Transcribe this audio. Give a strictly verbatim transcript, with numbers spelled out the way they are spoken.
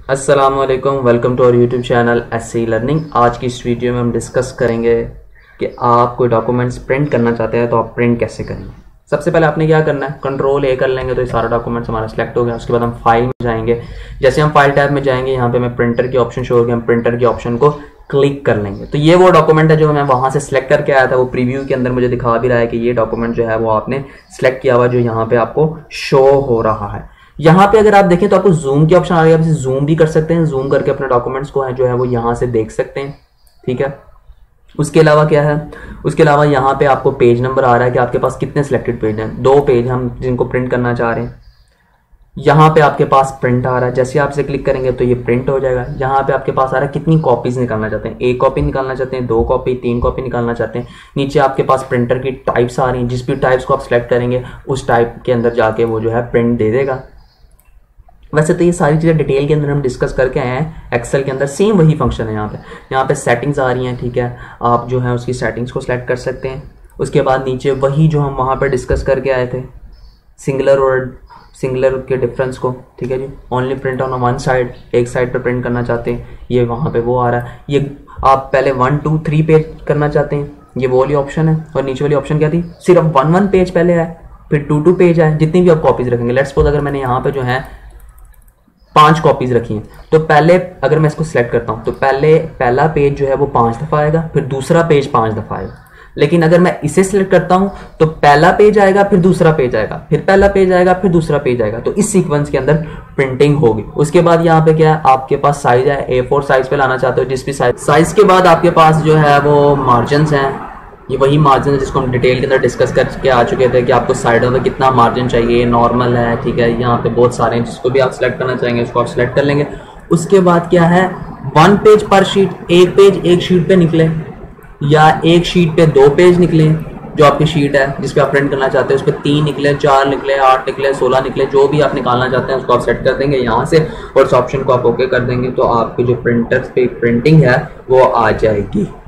अस्सलामुअलैकुम, welcome to our YouTube channel SC learning. आज की इस वीडियो में हम डिस्कस करेंगे कि आप कोई डॉक्यूमेंट्स प्रिंट करना चाहते हैं तो आप प्रिंट कैसे करेंगे। सबसे पहले आपने क्या करना है, कंट्रोल ए कर लेंगे तो ये सारा डॉक्यूमेंट्स हमारा सेलेक्ट हो गया। उसके बाद हम फाइल में जाएंगे। जैसे हम फाइल टैब में जाएंगे, यहाँ पे हमें प्रिंटर की ऑप्शन शो हो गया, हम प्रिंटर के ऑप्शन को क्लिक कर लेंगे। तो ये वो डॉक्यूमेंट है जो मैं वहां से सिलेक्ट करके आया था। वो प्रीव्यू के अंदर मुझे दिखा भी रहा है कि ये डॉक्यूमेंट जो है वो आपने सिलेक्ट किया हुआ, जो यहाँ पे आपको शो हो रहा है। यहाँ पे अगर आप देखें तो आपको जूम की ऑप्शन आ रही है, आप इसे जूम भी कर सकते हैं। जूम करके अपने डॉक्यूमेंट्स को है जो है वो यहाँ से देख सकते हैं। ठीक है, उसके अलावा क्या है, उसके अलावा यहाँ पे आपको पेज नंबर आ रहा है कि आपके पास कितने सिलेक्टेड पेज हैं। दो पेज हम जिनको प्रिंट करना चाह रहे हैं। यहाँ पे आपके पास प्रिंट आ रहा है, जैसे आप इसे क्लिक करेंगे तो ये प्रिंट हो जाएगा। यहाँ पे आपके पास आ रहा है कितनी कॉपीज निकालना चाहते हैं, एक कॉपी निकालना चाहते हैं, दो कॉपी, तीन कॉपी निकालना चाहते हैं। नीचे आपके पास प्रिंटर की टाइप्स आ रही हैं, जिस भी टाइप्स को आप सिलेक्ट करेंगे उस टाइप के अंदर जाके वो जो है प्रिंट दे देगा। वैसे तो ये सारी चीज़ें डिटेल के अंदर हम डिस्कस करके आए हैं। एक्सेल के अंदर सेम वही फंक्शन है। यहाँ पे यहाँ पे सेटिंग्स आ रही हैं। ठीक है, आप जो है उसकी सेटिंग्स को सिलेक्ट कर सकते हैं। उसके बाद नीचे वही जो हम वहाँ पे डिस्कस करके आए थे, सिंगुलर और सिंगुलर के डिफरेंस को। ठीक है जी, only print on one side, एक साइड पर प्रिंट करना चाहते हैं, ये वहाँ पे वो आ रहा है। ये आप पहले वन टू थ्री पेज करना चाहते हैं, ये वो वाली ऑप्शन है। और नीचे वाली ऑप्शन क्या थी, सिर्फ वन वन पेज पहले है, फिर टू टू पेज है। जितनी भी आप कॉपीज रखेंगे, लेट्स सपोज अगर मैंने यहाँ पे जो है पांच कॉपीज रखी हैं, तो पहले अगर मैं इसको सिलेक्ट करता हूं तो पहले पहला पेज जो है वो पांच दफा आएगा, फिर दूसरा पेज पांच दफा आएगा। लेकिन अगर मैं इसे सिलेक्ट करता हूं तो पहला पेज आएगा, फिर दूसरा पेज आएगा, फिर पहला पेज आएगा, फिर दूसरा पेज आएगा। तो इस सीक्वेंस के अंदर प्रिंटिंग होगी। उसके बाद यहाँ पे क्या है, आपके पास साइज है, ए फोर साइज पे लाना चाहते हो, जिस भी साइज साइज के बाद आपके पास जो है वो मार्जिन हैं। ये वही मार्जिन है जिसको हम डिटेल के अंदर डिस्कस करके आ चुके थे कि आपको साइडों में कितना मार्जिन चाहिए, नॉर्मल है। ठीक है, यहाँ पे बहुत सारे हैं, जिसको भी आप सिलेक्ट करना चाहेंगे उसको आप सिलेक्ट कर लेंगे। उसके बाद क्या है, वन पेज पर शीट, एक पेज एक शीट पे निकले या एक शीट पे दो पेज निकले। जो आपकी शीट है जिस पे आप प्रिंट करना चाहते हैं उस पर तीन निकले, चार निकले, आठ निकले, सोलह निकले, जो भी आप निकालना चाहते हैं उसको आप सेट कर देंगे यहाँ से और इस ऑप्शन को आप ओके कर देंगे तो आपकी जो प्रिंटर पे प्रिंटिंग है वो आ जाएगी।